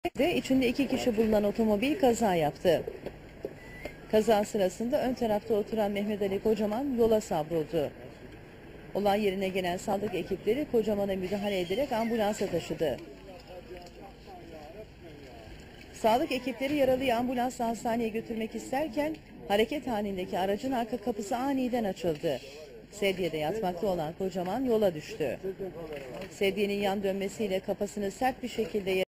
İçinde 2 kişi bulunan otomobil kaza yaptı. Kaza sırasında ön tarafta oturan Mehmet Ali Kocaman yola savruldu. Olay yerine gelen sağlık ekipleri Kocaman'a müdahale ederek ambulansa taşıdı. Sağlık ekipleri yaralıyı ambulansla hastaneye götürmek isterken hareket halindeki aracın arka kapısı aniden açıldı. Sedyede yatmakta olan Kocaman yola düştü. Sedyenin yan dönmesiyle kafasını sert bir şekilde